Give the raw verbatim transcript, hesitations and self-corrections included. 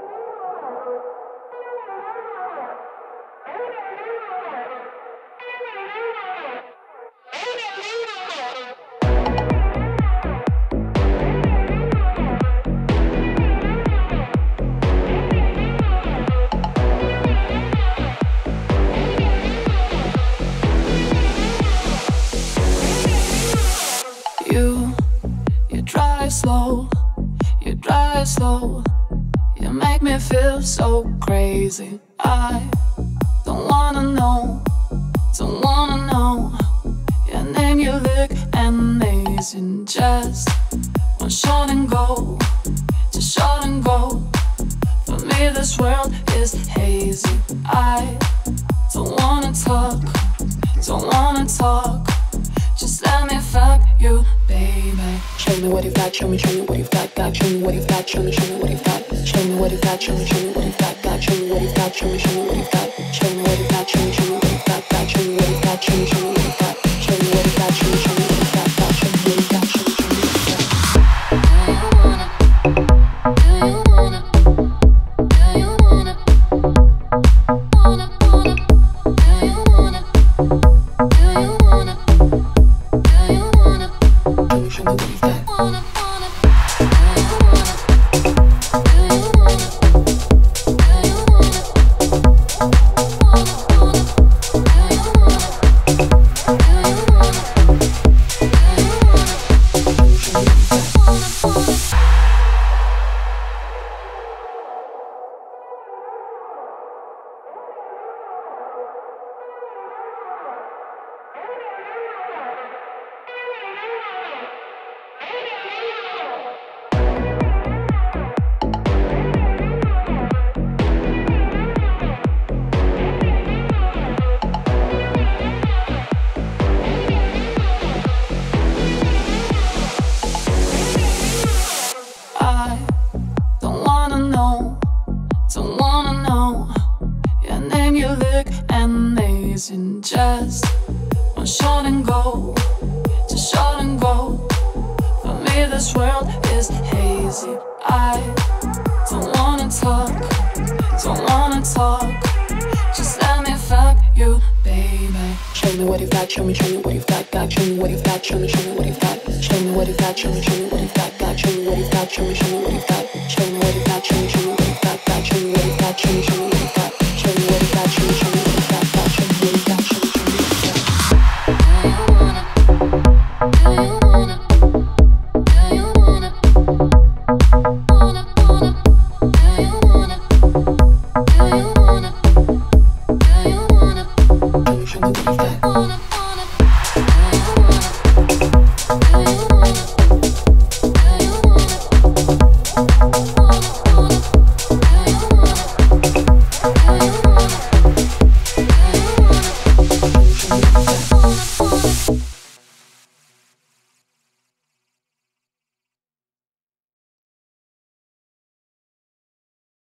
You, you drive slow, you drive slow. You make me feel so crazy. I don't wanna know, don't wanna know your name, you look amazing. Just one shot and go, just shot and go. For me this world is hazy. I don't wanna talk, don't wanna talk. Just let me fuck you, baby. Show me what you've got, show me, show me what you've got, got. Show me what you've got, show me, show me what you've got. Show me what you've got, show me, show me what you've got, got. Show me what you've got, show me, show me what you've got. Show me what you've got, show me, show me what you've got, got. Show me what you've got, show me, show me what you've got. Show me what you've got, show me, show me what you've got, got. Show me what you've got, show me, show me what you've got. Do you wanna? Do you wanna? Wanna, wanna? Do you wanna? Do you wanna? Do you wanna? Show me what you've got. Wanna, wanna. Do you wanna? Do you wanna? Do you wanna? Wanna, wanna. Do you wanna? Do you wanna? Do you wanna? Show me what you've got. Wanna, wanna. I don't wanna know, don't wanna know your name, you look amazing. Just one shot and go, just shot and go. For me this world is hazy. I don't wanna talk, don't wanna talk. Just let me fuck you, baby. Show me what you've got, show me, show me what you've got, got. Show me what you've got, show me, show me what you've got. Show me what you've got, show me, show me what you've got, got. Show me what you've got, show me, show me what you've got. Show me what you've got, show me, show me what you've got, got. Show me what you've got, show me, show me what you've got. Show me what you've got, show me, show me.